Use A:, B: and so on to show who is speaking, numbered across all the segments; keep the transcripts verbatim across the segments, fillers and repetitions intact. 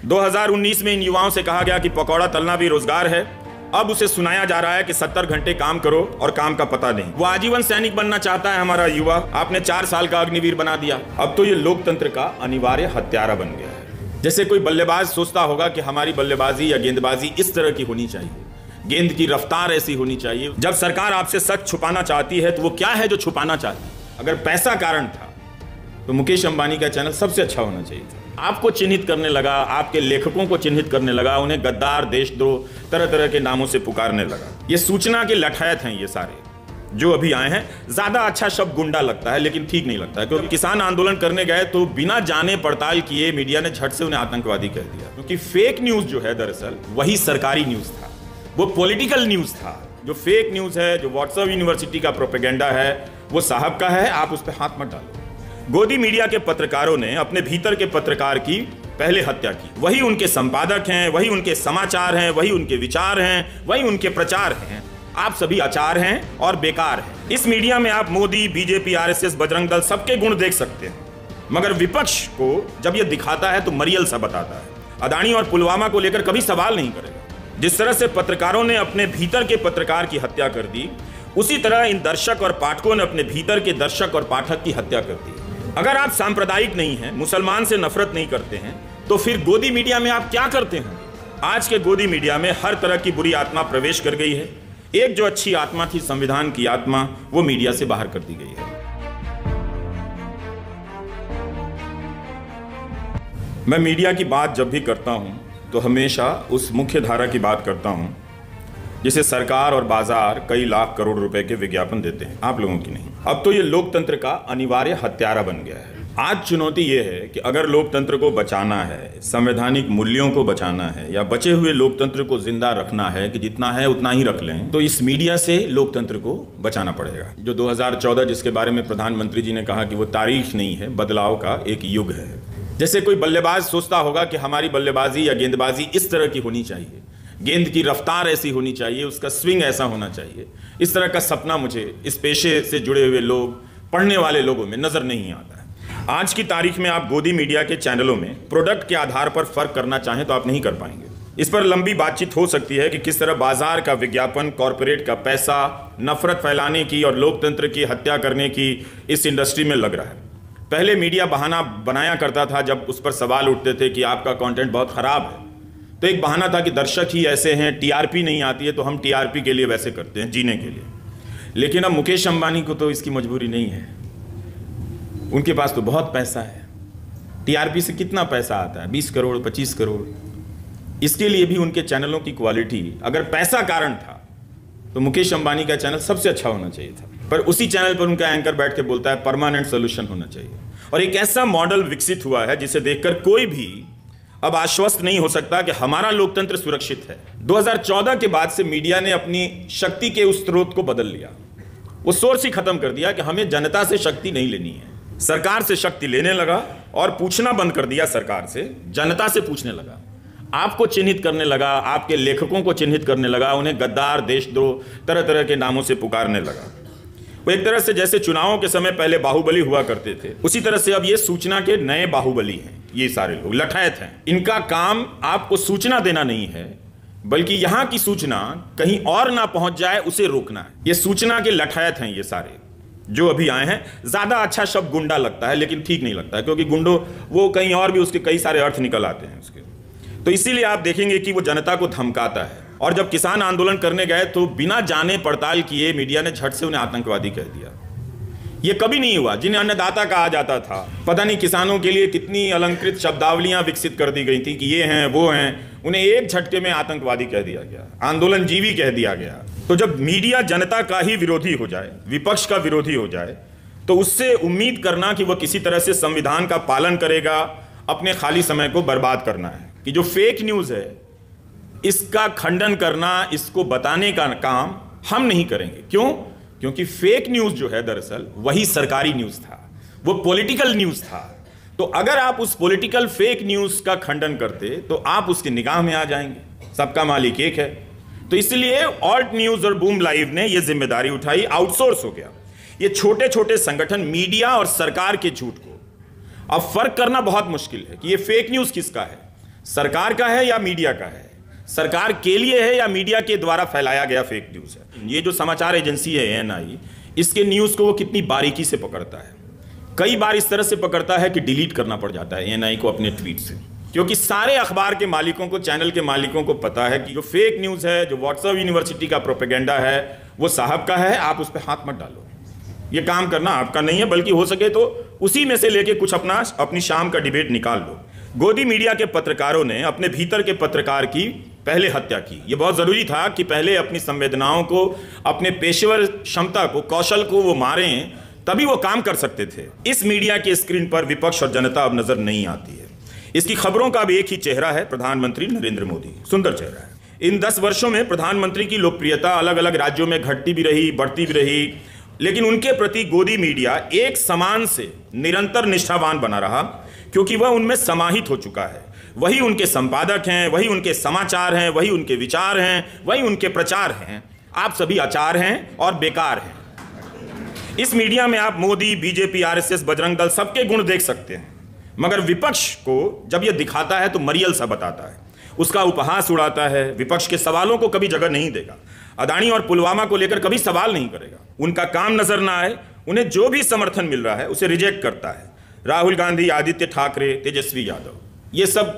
A: दो हज़ार उन्नीस में इन युवाओं से कहा गया कि पकौड़ा तलना भी रोजगार है। अब उसे सुनाया जा रहा है कि सत्तर घंटे काम करो और काम का पता नहीं। वो आजीवन सैनिक बनना चाहता है हमारा युवा, आपने चार साल का अग्निवीर बना दिया। अब तो ये लोकतंत्र का अनिवार्य हत्यारा बन गया है। जैसे कोई बल्लेबाज सोचता होगा कि हमारी बल्लेबाजी या गेंदबाजी इस तरह की होनी चाहिए, गेंद की रफ्तार ऐसी होनी चाहिए। जब सरकार आपसे सच छुपाना चाहती है तो वो क्या है जो छुपाना चाहती है? अगर पैसा कारण था तो मुकेश अंबानी का चैनल सबसे अच्छा होना चाहिए था। आपको चिन्हित करने लगा, आपके लेखकों को चिन्हित करने लगा, उन्हें गद्दार, देशद्रोह, तरह तरह के नामों से पुकारने लगा। ये सूचना के लठायत हैं ये सारे जो अभी आए हैं। ज्यादा अच्छा शब्द गुंडा लगता है लेकिन ठीक नहीं लगता है, क्योंकि किसान आंदोलन करने गए तो बिना जाने पड़ताल किए मीडिया ने झट से उन्हें आतंकवादी कह दिया। क्योंकि फेक न्यूज जो है दरअसल वही सरकारी न्यूज था, वो पॉलिटिकल न्यूज था। जो फेक न्यूज है, जो व्हाट्सएप यूनिवर्सिटी का प्रोपेगेंडा है, वो साहब का है, आप उस पर हाथ मत डालो। गोदी मीडिया के पत्रकारों ने अपने भीतर के पत्रकार की पहले हत्या की। वही उनके संपादक हैं, वही उनके समाचार हैं, वही उनके विचार हैं, वही उनके प्रचार हैं। आप सभी आचार हैं और बेकार हैं। इस मीडिया में आप मोदी, बीजेपी, आरएसएस, बजरंग दल सबके गुण देख सकते हैं, मगर विपक्ष को जब यह दिखाता है तो मरियल सा बताता है। अदानी और पुलवामा को लेकर कभी सवाल नहीं करेगा। जिस तरह से पत्रकारों ने अपने भीतर के पत्रकार की हत्या कर दी, उसी तरह इन दर्शक और पाठकों ने अपने भीतर के दर्शक और पाठक की हत्या कर दी। अगर आप सांप्रदायिक नहीं हैं, मुसलमान से नफरत नहीं करते हैं, तो फिर गोदी मीडिया में आप क्या करते हैं? आज के गोदी मीडिया में हर तरह की बुरी आत्मा प्रवेश कर गई है। एक जो अच्छी आत्मा थी, संविधान की आत्मा, वो मीडिया से बाहर कर दी गई है। मैं मीडिया की बात जब भी करता हूं तो हमेशा उस मुख्य धारा की बात करता हूं जिसे सरकार और बाजार कई लाख करोड़ रुपए के विज्ञापन देते हैं, आप लोगों की नहीं। अब तो ये लोकतंत्र का अनिवार्य हत्यारा बन गया है। आज चुनौती ये है कि अगर लोकतंत्र को बचाना है, संवैधानिक मूल्यों को बचाना है, या बचे हुए लोकतंत्र को जिंदा रखना है कि जितना है उतना ही रख लें, तो इस मीडिया से लोकतंत्र को बचाना पड़ेगा। जो दो हज़ार चौदह जिसके बारे में प्रधानमंत्री जी ने कहा कि वो तारीख नहीं है, बदलाव का एक युग है। जैसे कोई बल्लेबाज सोचता होगा कि हमारी बल्लेबाजी या गेंदबाजी इस तरह की होनी चाहिए, गेंद की रफ्तार ऐसी होनी चाहिए, उसका स्विंग ऐसा होना चाहिए, इस तरह का सपना मुझे इस पेशे से जुड़े हुए लोग, पढ़ने वाले लोगों में नजर नहीं आता है। आज की तारीख में आप गोदी मीडिया के चैनलों में प्रोडक्ट के आधार पर फर्क करना चाहें तो आप नहीं कर पाएंगे। इस पर लंबी बातचीत हो सकती है कि किस तरह बाजार का विज्ञापन, कॉरपोरेट का पैसा नफरत फैलाने की और लोकतंत्र की हत्या करने की इस इंडस्ट्री में लग रहा है। पहले मीडिया बहाना बनाया करता था जब उस पर सवाल उठते थे कि आपका कंटेंट बहुत खराब है, तो एक बहाना था कि दर्शक ही ऐसे हैं, टीआरपी नहीं आती है तो हम टीआरपी के लिए वैसे करते हैं, जीने के लिए। लेकिन अब मुकेश अंबानी को तो इसकी मजबूरी नहीं है, उनके पास तो बहुत पैसा है। टीआरपी से कितना पैसा आता है? बीस करोड़, पच्चीस करोड़। इसके लिए भी उनके चैनलों की क्वालिटी, अगर पैसा कारण था तो मुकेश अंबानी का चैनल सबसे अच्छा होना चाहिए था, पर उसी चैनल पर उनका एंकर बैठ के बोलता है परमानेंट सोल्यूशन होना चाहिए। और एक ऐसा मॉडल विकसित हुआ है जिसे देखकर कोई भी अब आश्वस्त नहीं हो सकता कि हमारा लोकतंत्र सुरक्षित है। दो हज़ार चौदह के बाद से मीडिया ने अपनी शक्ति के उस स्रोत को बदल लिया। वो सोर्स ही खत्म कर दिया कि हमें जनता से शक्ति नहीं लेनी है, सरकार से शक्ति लेने लगा और पूछना बंद कर दिया सरकार से, जनता से पूछने लगा। आपको चिन्हित करने लगा, आपके लेखकों को चिन्हित करने लगा, उन्हें गद्दार, देशद्रोह, तरह तरह के नामों से पुकारने लगा। वो एक तरह से जैसे चुनावों के समय पहले बाहुबली हुआ करते थे, उसी तरह से अब ये सूचना के नए बाहुबली हैं। ये सारे लोग लठायत हैं। इनका काम आपको सूचना देना नहीं है, बल्कि यहां की सूचना कहीं और ना पहुंच जाए उसे रोकना है। ये सूचना के लठायत हैं ये सारे जो अभी आए हैं। ज्यादा अच्छा शब्द गुंडा लगता है लेकिन ठीक नहीं लगता है, क्योंकि गुंडो वो कहीं और भी उसके कई सारे अर्थ निकल आते हैं उसके। तो इसीलिए आप देखेंगे कि वो जनता को धमकाता है। और जब किसान आंदोलन करने गए तो बिना जाने पड़ताल किए मीडिया ने झट से उन्हें आतंकवादी कह दिया। ये कभी नहीं हुआ। जिन्हें अन्नदाता कहा जाता था, पता नहीं किसानों के लिए कितनी अलंकृत शब्दावलियां विकसित कर दी गई थी कि ये हैं वो हैं, उन्हें एक झटके में आतंकवादी कह दिया गया, आंदोलन जीवी कह दिया गया। तो जब मीडिया जनता का ही विरोधी हो जाए, विपक्ष का विरोधी हो जाए, तो उससे उम्मीद करना कि वह किसी तरह से संविधान का पालन करेगा, अपने खाली समय को बर्बाद करना है। कि जो फेक न्यूज है इसका खंडन करना, इसको बताने का काम हम नहीं करेंगे। क्यों? क्योंकि फेक न्यूज जो है दरअसल वही सरकारी न्यूज था, वो पॉलिटिकल न्यूज था। तो अगर आप उस पॉलिटिकल फेक न्यूज का खंडन करते तो आप उसकी निगाह में आ जाएंगे। सबका मालिक एक है। तो इसलिए ऑल्ट न्यूज और बूम लाइव ने यह जिम्मेदारी उठाई, आउटसोर्स हो गया। ये छोटे छोटे संगठन मीडिया और सरकार के झूठ को अब फर्क करना बहुत मुश्किल है कि ये फेक न्यूज किसका है, सरकार का है या मीडिया का है, सरकार के लिए है या मीडिया के द्वारा फैलाया गया फेक न्यूज़ है। ये जो समाचार एजेंसी है ए एन आई, इसके न्यूज़ को वो कितनी बारीकी से पकड़ता है। कई बार इस तरह से पकड़ता है कि डिलीट करना पड़ जाता है ए एन आई को अपने ट्वीट से, क्योंकि सारे अखबार के मालिकों को, चैनल के मालिकों को पता है कि जो फेक न्यूज़ है, जो व्हाट्सएप यूनिवर्सिटी का प्रोपेगेंडा है, वो साहब का है, आप उस पर हाथ मत डालो। ये काम करना आपका नहीं है, बल्कि हो सके तो उसी में से लेके कुछ अपना अपनी शाम का डिबेट निकाल लो। गोदी मीडिया के पत्रकारों ने अपने भीतर के पत्रकार की पहले हत्या की। ये बहुत ज़रूरी था कि पहले अपनी संवेदनाओं को, अपने पेशेवर क्षमता को, कौशल को वो मारें, तभी वो काम कर सकते थे। इस मीडिया के स्क्रीन पर विपक्ष और जनता अब नजर नहीं आती है। इसकी खबरों का अब एक ही चेहरा है, प्रधानमंत्री नरेंद्र मोदी। सुंदर चेहरा है। इन दस वर्षों में प्रधानमंत्री की लोकप्रियता अलग अलग राज्यों में घटती भी रही, बढ़ती भी रही, लेकिन उनके प्रति गोदी मीडिया एक समान से निरंतर निष्ठावान बना रहा, क्योंकि वह उनमें समाहित हो चुका है। वही उनके संपादक हैं, वही उनके समाचार हैं, वही उनके विचार हैं, वही उनके प्रचार हैं। आप सभी आचार हैं और बेकार हैं। इस मीडिया में आप Modi, BJP, R S S, Bajrang Dal सबके गुण देख सकते हैं, मगर विपक्ष को जब यह दिखाता है तो मरियल सा बताता है, उसका उपहास उड़ाता है, विपक्ष के सवालों को कभी जगह नहीं देगा, अदानी और पुलवामा को लेकर कभी सवाल नहीं करेगा, उनका काम नजर ना आए, उन्हें जो भी समर्थन मिल रहा है उसे रिजेक्ट करता है। राहुल गांधी, आदित्य ठाकरे, तेजस्वी यादव, ये सब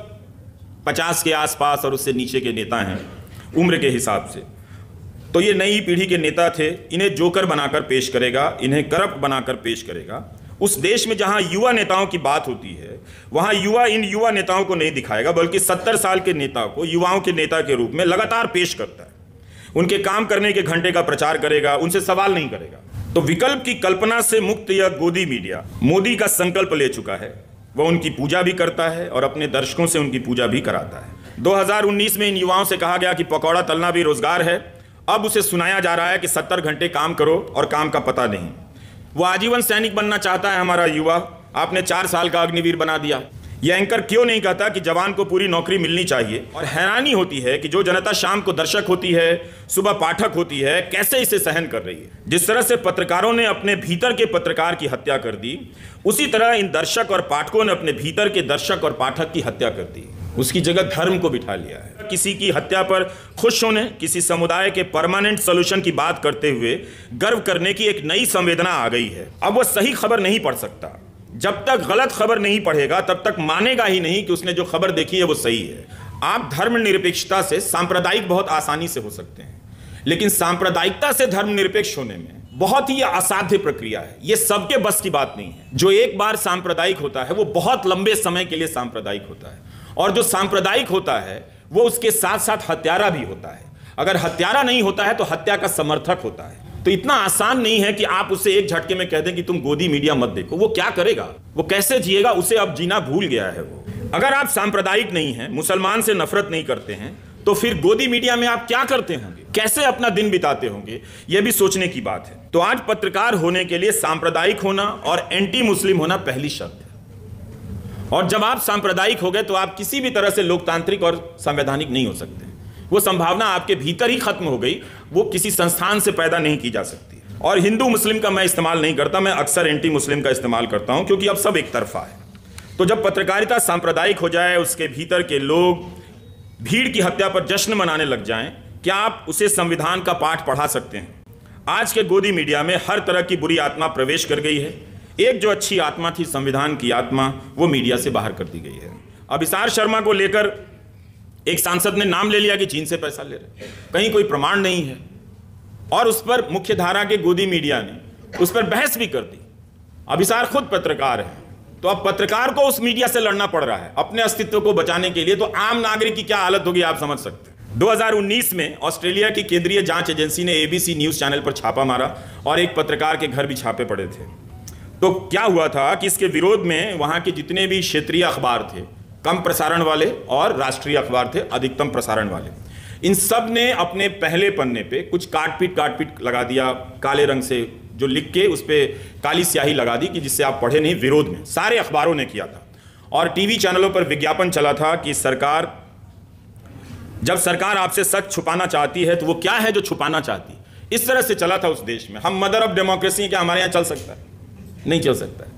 A: पचास के आसपास और उससे नीचे के नेता हैं उम्र के हिसाब से। तो ये नई पीढ़ी के नेता थे। इन्हें जोकर बनाकर पेश करेगा, इन्हें करप्ट बनाकर पेश करेगा। उस देश में जहां युवा नेताओं की बात होती है, वहां युवा इन युवा नेताओं को नहीं दिखाएगा, बल्कि सत्तर साल के नेता को युवाओं के नेता के रूप में लगातार पेश करता है। उनके काम करने के घंटे का प्रचार करेगा, उनसे सवाल नहीं करेगा। तो विकल्प की कल्पना से मुक्त यह गोदी मीडिया मोदी का संकल्प ले चुका है। वह उनकी पूजा भी करता है और अपने दर्शकों से उनकी पूजा भी कराता है। दो हज़ार उन्नीस में इन युवाओं से कहा गया कि पकौड़ा तलना भी रोजगार है। अब उसे सुनाया जा रहा है कि सत्तर घंटे काम करो और काम का पता नहीं। वो आजीवन सैनिक बनना चाहता है हमारा युवा, आपने चार साल का अग्निवीर बना दिया। यह एंकर क्यों नहीं कहता कि जवान को पूरी नौकरी मिलनी चाहिए? और हैरानी होती है कि जो जनता शाम को दर्शक होती है, सुबह पाठक होती है, कैसे इसे सहन कर रही है। जिस तरह से पत्रकारों ने अपने भीतर के पत्रकार की हत्या कर दी, उसी तरह इन दर्शक और पाठकों ने अपने भीतर के दर्शक और पाठक की हत्या कर दी। उसकी जगह धर्म को बिठा लिया है। किसी की हत्या पर खुश होने, किसी समुदाय के परमानेंट सोल्यूशन की बात करते हुए गर्व करने की एक नई संवेदना आ गई है। अब वह सही खबर नहीं पढ़ सकता। जब तक गलत खबर नहीं पढ़ेगा तब तक मानेगा ही नहीं कि उसने जो खबर देखी है वो सही है। आप धर्मनिरपेक्षता से सांप्रदायिक बहुत आसानी से हो सकते हैं, लेकिन सांप्रदायिकता से धर्मनिरपेक्ष होने में बहुत ही असाध्य प्रक्रिया है। ये सबके बस की बात नहीं है। जो एक बार सांप्रदायिक होता है वो बहुत लंबे समय के लिए सांप्रदायिक होता है, और जो सांप्रदायिक होता है वो उसके साथ साथ हत्यारा भी होता है। अगर हत्यारा नहीं होता है तो हत्या का समर्थक होता है। तो इतना आसान नहीं है कि आप उसे एक झटके में कह दें कि तुम गोदी मीडिया मत देखो। वो क्या करेगा, वो कैसे जिएगा, उसे अब जीना भूल गया है वो। अगर आप सांप्रदायिक नहीं हैं, मुसलमान से नफरत नहीं करते हैं, तो फिर गोदी मीडिया में आप क्या करते होंगे, कैसे अपना दिन बिताते होंगे, यह भी सोचने की बात है। तो आज पत्रकार होने के लिए सांप्रदायिक होना और एंटी मुस्लिम होना पहली शर्त है। और जब आप सांप्रदायिक हो गए तो आप किसी भी तरह से लोकतांत्रिक और संवैधानिक नहीं हो सकते। वो संभावना आपके भीतर ही खत्म हो गई, वो किसी संस्थान से पैदा नहीं की जा सकती। और हिंदू मुस्लिम का मैं इस्तेमाल नहीं करता, मैं अक्सर एंटी मुस्लिम का इस्तेमाल करता हूं, क्योंकि अब सब एक तरफा है। तो जब पत्रकारिता सांप्रदायिक हो जाए, उसके भीतर के लोग भीड़ की हत्या पर जश्न मनाने लग जाएं, क्या आप उसे संविधान का पाठ पढ़ा सकते हैं? आज के गोदी मीडिया में हर तरह की बुरी आत्मा प्रवेश कर गई है। एक जो अच्छी आत्मा थी, संविधान की आत्मा, वो मीडिया से बाहर कर दी गई है। अभिसार शर्मा को लेकर एक सांसद ने नाम ले लिया कि चीन से पैसा ले रहे, कहीं कोई प्रमाण नहीं है, और उस पर मुख्य धारा के गोदी मीडिया ने उस पर बहस भी कर दी। अभिसार खुद पत्रकार है, तो अब पत्रकार को उस मीडिया से लड़ना पड़ रहा है अपने अस्तित्व को बचाने के लिए। तो आम नागरिक की क्या हालत होगी आप समझ सकते हैं। दो हज़ार उन्नीस में ऑस्ट्रेलिया की केंद्रीय जांच एजेंसी ने एबीसी न्यूज चैनल पर छापा मारा और एक पत्रकार के घर भी छापे पड़े थे। तो क्या हुआ था कि इसके विरोध में वहां के जितने भी क्षेत्रीय अखबार थे, कम प्रसारण वाले, और राष्ट्रीय अखबार थे अधिकतम प्रसारण वाले, इन सब ने अपने पहले पन्ने पे कुछ काटपीट काटपीट लगा दिया, काले रंग से जो लिख के उस पर काली स्याही लगा दी कि जिससे आप पढ़े नहीं। विरोध में सारे अखबारों ने किया था, और टीवी चैनलों पर विज्ञापन चला था कि सरकार, जब सरकार आपसे सच छुपाना चाहती है तो वो क्या है जो छुपाना चाहती है। इस तरह से चला था उस देश में। हम मदर ऑफ डेमोक्रेसी, क्या हमारे यहाँ चल सकता है? नहीं चल सकता है।